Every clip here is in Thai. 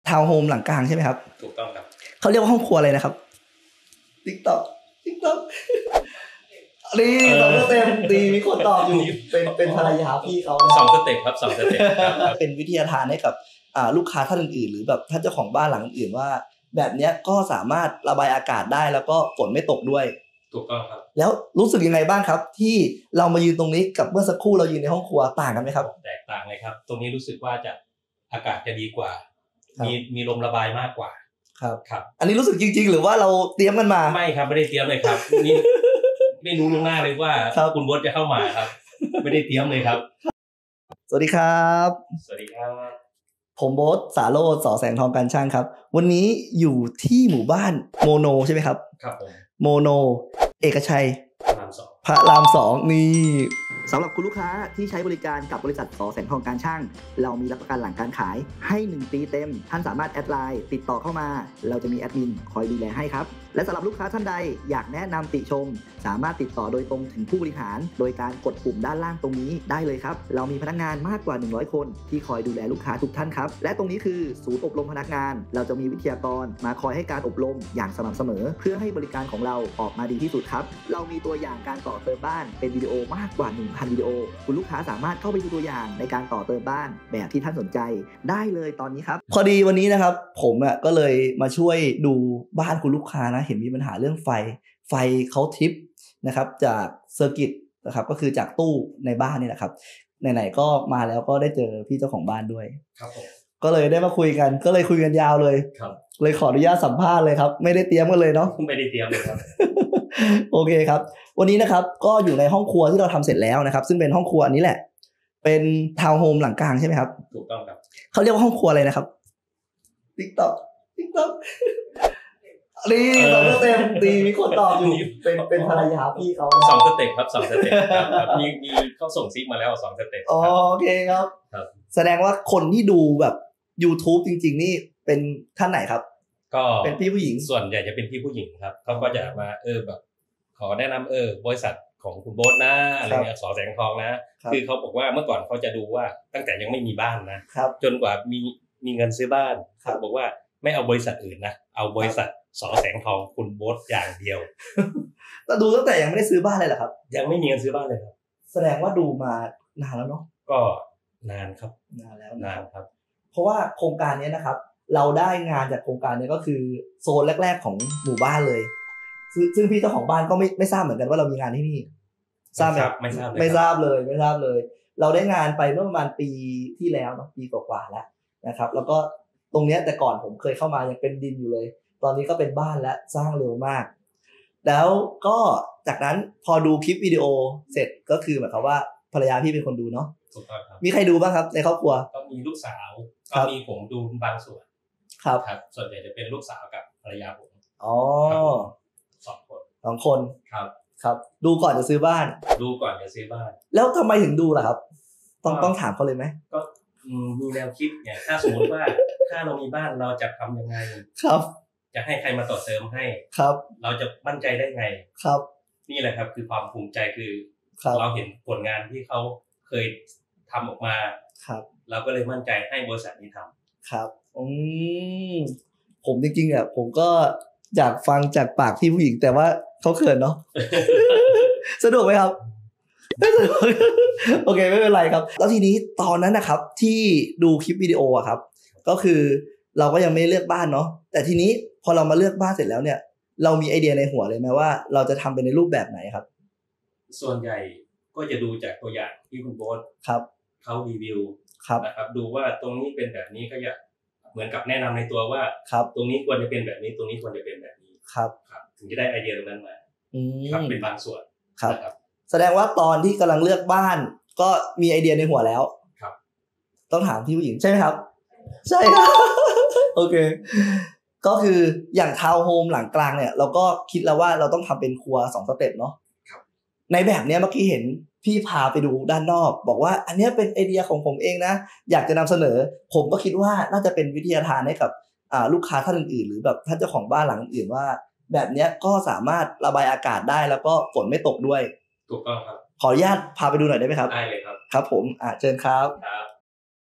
ทาวน์โฮมหลังกลางใช่ไหมครับถูกต้องครับเขาเรียกว่าห้องครัวอะไรนะครับ TikTok นี่ตอบเต็มดีมีคนตอบอยู่เป็นภรรยาพี่เขา 2สเต็ปครับ2สเต็ปครับเป็นวิทยาทานให้กับลูกค้าท่านอื่นๆหรือแบบท่านเจ้าของบ้านหลังอื่นว่าแบบเนี้ยก็สามารถระบายอากาศได้แล้วก็ฝนไม่ตกด้วยถูกต้องครับแล้วรู้สึกยังไงบ้างครับที่เรามายืนตรงนี้กับเมื่อสักครู่เรายืนในห้องครัวต่างกันไหมครับแตกต่างเลยครับตรงนี้รู้สึกว่าจะอากาศจะดีกว่ามีลมระบายมากกว่าครับอันนี้รู้สึกจริงๆหรือว่าเราเตรียมกันมาไม่ครับไม่ได้เตรียมเลยครับนี่ไม่รู้ล่วงหน้าเลยว่าคุณบดจะเข้ามาครับไม่ได้เตรียมเลยครับสวัสดีครับสวัสดีครับผมโบ๊ทสาโรจน์ สอแสงทองการช่างครับวันนี้อยู่ที่หมู่บ้านโมโนใช่ไหมครับครับผมโมโนเอกชัยพระราม 2นี่สำหรับคุณลูกค้าที่ใช้บริการกับบริษัทสอแสงทองการช่างเรามีรับประกันหลังการขายให้1ปีเต็มท่านสามารถแอดไลน์ติดต่อเข้ามาเราจะมีแอดมินคอยดูแลให้ครับและสำหรับลูกค้าท่านใดอยากแนะนำติชมสามารถติดต่อโดยตรงถึงผู้บริหารโดยการกดปุ่มด้านล่างตรงนี้ได้เลยครับเรามีพนักงานมากกว่า100คนที่คอยดูแลลูกค้าทุกท่านครับและตรงนี้คือศูนย์อบรมพนักงานเราจะมีวิทยากรมาคอยให้การอบรมอย่างสม่ำเสมอเพื่อให้บริการของเราออกมาดีที่สุดครับเรามีตัวอย่างการต่อเติมบ้านเป็นวิดีโอมากกว่า 1,000 วิดีโอคุณลูกค้าสามารถเข้าไปดูตัวอย่างในการต่อเติมบ้านแบบที่ท่านสนใจได้เลยตอนนี้ครับพอดีวันนี้นะครับผมก็เลยมาช่วยดูบ้านคุณลูกค้านะเห็นมีปัญหาเรื่องไฟเขาทิปนะครับจากเซอร์กิตนะครับก็คือจากตู้ในบ้านนี่แหละครับไหนๆก็มาแล้วก็ได้เจอพี่เจ้าของบ้านด้วยครับผมก็เลยได้มาคุยกันก็เลยคุยกันยาวเลยครับเลยขออนุญาตสัมภาษณ์เลยครับไม่ได้เตรียมกันเลยเนาะไม่ได้เตรียมเลยครับโอเคครับวันนี้นะครับก็อยู่ในห้องครัวที่เราทำเสร็จแล้วนะครับซึ่งเป็นห้องครัวอันนี้แหละเป็นทาวน์โฮมหลังกลางใช่ไหมครับถูกต้องครับเขาเรียกว่าห้องครัวอะไรนะครับ TikTok นี่ตอบเต็มดีมีคนตอบอยู่เป็นภรรยาพี่เขา 2สเต็ปครับ2สเต็ปครับมีเขาส่งซิกมาแล้ว2สเต็ปโอเคครับแสดงว่าคนที่ดูแบบ YouTube จริงๆนี่เป็นท่านไหนครับก็เป็นพี่ผู้หญิงส่วนใหญ่จะเป็นพี่ผู้หญิงครับเขาก็จะมาแบบขอแนะนำบริษัทของคุณโบ๊ทนะอะไรเงี้ยสอแสงทองนะคือเขาบอกว่าเมื่อก่อนเขาจะดูว่าตั้งแต่ยังไม่มีบ้านนะจนกว่ามีเงินซื้อบ้านเขาบอกว่าไม่เอาบริษัทอื่นนะเอาบริษัทสอแสงทองคุณโบ๊ทอย่างเดียวแต่ดูตั้งแต่ยังไม่ได้ซื้อบ้านเลยเหรอครับยังไม่มีเงินซื้อบ้านเลยครับแสดงว่าดูมานานแล้วเนาะก็นานครับนานแล้วนานครับเพราะว่าโครงการนี้นะครับเราได้งานจากโครงการนี้ก็คือโซนแรกๆของหมู่บ้านเลยซึ่งพี่เจ้าของบ้านก็ไม่ทราบเหมือนกันว่าเรามีงานที่นี่ทราบไหมไม่ทราบเลยเราได้งานไปเมื่อประมาณปีที่แล้วเนาะปีกว่าๆแล้วนะครับแล้วก็ตรงเนี้ยแต่ก่อนผมเคยเข้ามายังเป็นดินอยู่เลยตอนนี้ก็เป็นบ้านแล้วสร้างเร็วมากแล้วก็จากนั้นพอดูคลิปวิดีโอเสร็จก็คือหมายความว่าภรรยาพี่เป็นคนดูเนาะมีใครดูบ้างครับในครอบครัวก็มีลูกสาวก็มีผมดูบางส่วนครับส่วนใหญ่จะเป็นลูกสาวกับภรรยาผม 2 คนครับดูก่อนจะซื้อบ้านแล้วทำไมถึงดูล่ะครับต้องถามเขาเลยไหมก็มีแนวคิดเนี่ยถ้าสมมติว่าถ้าเรามีบ้านเราจะทำยังไงครับจะให้ใครมาต่อเติมให้ครับเราจะมั่นใจได้ไงครับนี่แหละครับคือความภูมิใจคือเราเห็นผลงานที่เขาเคยทำออกมาครับเราก็เลยมั่นใจให้บริษัทนี้ทำครับผมจริงๆผมก็อยากฟังจากปากพี่ผู้หญิงแต่ว่าเขาเขินเนาะ สะดวกไหมครับโอเคไม่เป็นไรครับแล้วทีนี้ตอนนั้นนะครับที่ดูคลิปวิดีโออะครับก็คือเราก็ยังไม่เลือกบ้านเนาะแต่ทีนี้พอเรามาเลือกบ้านเสร็จแล้วเนี่ยเรามีไอเดียในหัวเลยไหมว่าเราจะทำเป็นในรูปแบบไหนครับส่วนใหญ่ก็จะดูจากตัวอย่างที่คุณโบ๊ทครับเขารีวิวนะครับดูว่าตรงนี้เป็นแบบนี้ก็จะเหมือนกับแนะนำในตัวว่าตรงนี้ควรจะเป็นแบบนี้ตรงนี้ควรจะเป็นแบบนี้ครับถึงจะได้ไอเดียตรงนั้นมาครับเป็นบางส่วนครับแสดงว่าตอนที่กำลังเลือกบ้านก็มีไอเดียในหัวแล้วครับต้องถามพี่ผู้หญิงใช่ไหมครับใช่ครับโอเคก็คืออย่างทาวน์โฮมหลังกลางเนี่ยเราก็คิดแล้วว่าเราต้องทำเป็นครัว2 สเต็ปเนาะในแบบเนี้ยเมื่อกี้เห็นพี่พาไปดูด้านนอกบอกว่าอันนี้เป็นไอเดียของผมเองนะอยากจะนำเสนอผมก็คิดว่าน่าจะเป็นวิทยาทานให้กับลูกค้าท่านอื่นๆหรือแบบท่านเจ้าของบ้านหลังอื่นว่าแบบเนี้ยก็สามารถระบายอากาศได้แล้วก็ฝนไม่ตกด้วยถูกต้องครับขออนุญาตพาไปดูหน่อยได้ไหมครับได้เลยครับครับผมเชิญครับ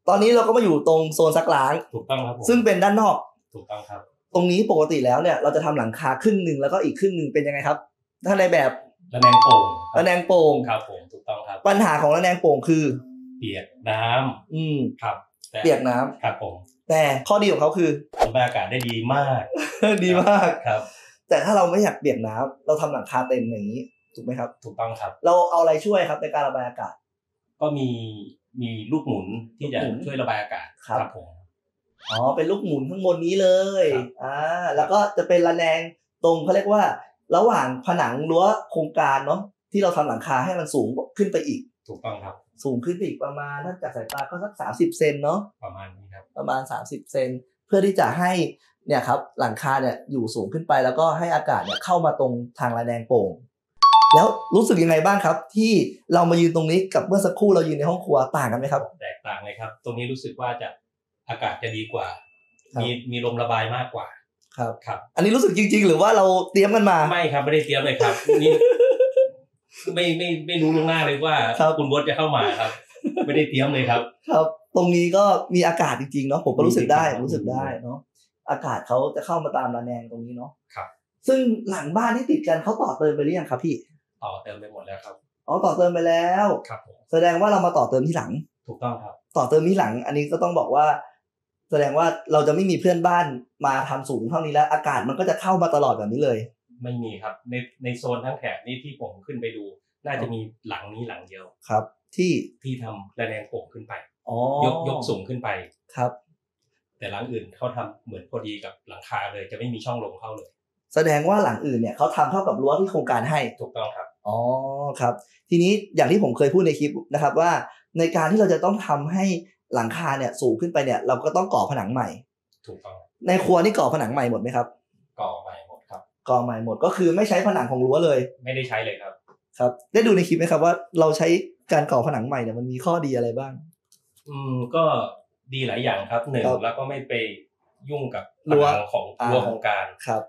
ตอนนี้เราก็มาอยู่ตรงโซนซักล้างถูกต้องครับซึ่งเป็นด้านนอกถูกต้องครับตรงนี้ปกติแล้วเนี่ยเราจะทำหลังคาครึ่งนึงแล้วก็อีกครึ่งนึงเป็นยังไงครับถ้าในแบบระแนงโป่งครับผมถูกต้องครับปัญหาของระแนงโป่งคือเปียกน้ำครับเปียกน้ำครับผมแต่ข้อดีของเขาคือระบายอากาศได้ดีมากดีมากครับแต่ถ้าเราไม่อยากเปียกน้ำเราทำหลังคาเต็มอย่างนี้ถูกไหมครับถูกต้องครับเราเอาอะไรช่วยครับในการระบายอากาศก็มีลูกหมุนที่จะช่วยระบายอากาศครับผมเป็นลูกหมุนข้างบนนี้เลยแล้วก็จะเป็นระแนงตรงเขาเรียกว่าระหว่างผนังรั้วโครงการเนาะที่เราทำหลังคาให้มันสูงขึ้นไปอีกถูกต้องครับสูงขึ้นไปอีกประมาณถ้าจากสายตาก็สัก30 เซนเนาะประมาณนี้ครับประมาณ30 เซนเพื่อที่จะให้เนี่ยครับหลังคาเนี่ยอยู่สูงขึ้นไปแล้วก็ให้อากาศเนี่ยเข้ามาตรงทางระแนงโป่งแล้วรู้สึกยังไงบ้างครับที่เรามายืนตรงนี้กับเมื่อสักครู่เรายืนในห้องครัวต่างกันไหมครับแตกต่างเลยครับตรงนี้รู้สึกว่าจะอากาศจะดีกว่ามีลมระบายมากกว่าครับอันนี้รู้สึกจริงๆหรือว่าเราเตรียมกันมาไม่ครับไม่ได้เตรียมเลยครับนี่ไม่รู้ล่วงหน้าเลยว่าคุณบดจะเข้ามาครับไม่ได้เตรียมเลยครับครับตรงนี้ก็มีอากาศจริงๆเนาะผมก็รู้สึกได้เนาะอากาศเขาจะเข้ามาตามระแนงตรงนี้เนาะครับซึ่งหลังบ้านที่ติดกันเขาต่อเติมไปหรือยังครับพี่ต่อเติมไปหมดแล้วครับต่อเติมไปแล้วครับแสดงว่าเรามาต่อเติมที่หลังถูกต้องครับต่อเติมที่หลังอันนี้ก็ต้องบอกว่าแสดงว่าเราจะไม่มีเพื่อนบ้านมาทำสูงเท่านี้แล้วอากาศมันก็จะเข้ามาตลอดแบบนี้เลยไม่มีครับในโซนทั้งแถบนี้ที่ผมขึ้นไปดูน่าจะมีหลังนี้หลังเดียวครับที่ทำระแนงโป่งขึ้นไปยกสูงขึ้นไปครับแต่หลังอื่นเขาทำเหมือนพอดีกับหลังคาเลยจะไม่มีช่องลมเข้าเลยแสดงว่าหลังอื่นเนี่ยเขาทำเท่ากับรั้วที่โครงการให้ถูกต้องครับครับทีนี้อย่างที่ผมเคยพูดในคลิปนะครับว่าในการที่เราจะต้องทำให้หลังคาเนี่ยสูงขึ้นไปเนี่ยเราก็ต้องก่อผนังใหม่ถูกต้องในครัวนี่ก่อผนังใหม่หมดไหมครับก่อใหม่หมดครับก่อใหม่หมดก็คือไม่ใช้ผนังของรั้วเลยไม่ได้ใช้เลยครับครับได้ดูในคลิปไหมครับว่าเราใช้การก่อผนังใหม่เนี่ยมันมีข้อดีอะไรบ้างก็ดีหลายอย่างครับ1แล้วก็ไม่ไปยุ่งกับผนังของรั้วโครงการครับ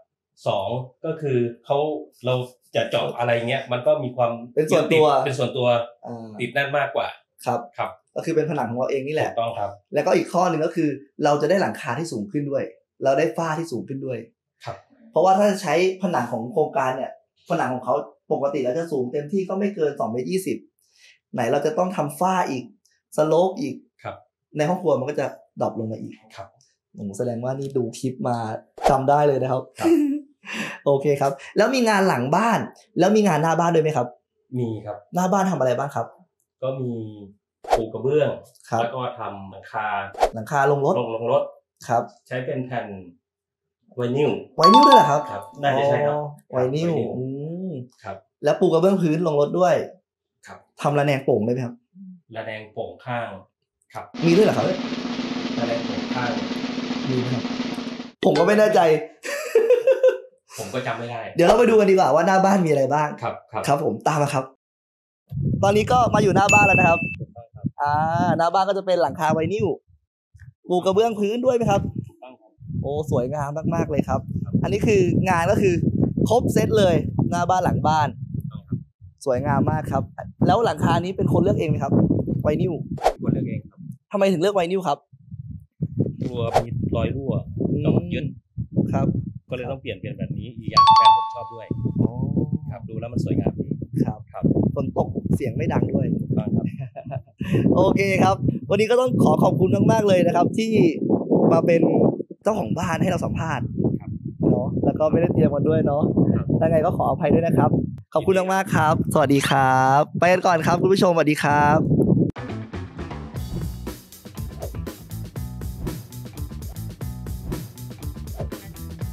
2ก็คือเราจะเจาะอะไรเงี้ยมันก็มีความเป็นส่วนตัวติดแน่นมากกว่าครับก็คือเป็นผนังของเราเองนี่แหละถูกต้องครับแล้วก็อีกข้อหนึ่งก็คือเราจะได้หลังคาที่สูงขึ้นด้วยเราได้ฝ้าที่สูงขึ้นด้วยครับเพราะว่าถ้าจะใช้ผนังของโครงการเนี่ยผนังของเขาปกติแล้วจะสูงเต็มที่ก็ไม่เกิน2.20 เมตรไหนเราจะต้องทำฝ้าอีกสโลปอีกในห้องครัวมันก็จะดรอปลงมาอีกครับแสดงว่านี่ดูคลิปมาจำได้เลยนะครับโอเคครับแล้วมีงานหลังบ้านแล้วมีงานหน้าบ้านด้วยไหมครับมีครับหน้าบ้านทำอะไรบ้างครับก็มีปูกระเบื้องแล้วก็ทำหลังคาลงรถครับใช้เป็นแผ่นไวนิลด้วยเหรอครับน่าจะใช่ครับไวนิลครับแล้วปูกระเบื้องพื้นลงรถด้วยครับทำระแนงโป่งได้ไหมครับระแนงโป่งข้างครับมีด้วยเหรอครับระแนงโป่งข้างมีครับผมก็ไม่แน่ใจผมก็จำไม่ได้เดี๋ยวเราไปดูกันดีกว่าว่าหน้าบ้านมีอะไรบ้างครับผมตามมาครับตอนนี้ก็มาอยู่หน้าบ้านแล้วนะครับหน้าบ้านก็จะเป็นหลังคาไวนิลปูกระเบื้องพื้นด้วยไหมครับโอ้สวยงามมากๆเลยครับอันนี้คืองานก็คือครบเซตเลยหน้าบ้านหลังบ้านสวยงามมากครับแล้วหลังคานี้เป็นคนเลือกเองไหมครับไวนิลคนเลือกเองครับทำไมถึงเลือกไวนิลครับตัวมีรอยรั่วต้องยึดครับก็เลยต้องเปลี่ยนแบบนี้อีกอย่างแฟนผมชอบด้วยครับดูแล้วมันสวยงามดีครับฝนตกเสียงไม่ดังด้วยครับโอเคครับวันนี้ก็ต้องขอบคุณมากๆเลยนะครับที่มาเป็นเจ้าของบ้านให้เราสัมภาษณ์เนาะแล้วก็ไม่ได้เตรียมกันด้วยเนาะยังไงก็ขออภัยด้วยนะครับขอบคุณมากๆครับสวัสดีครับไปกันก่อนครับคุณผู้ชมสวัสดีครับ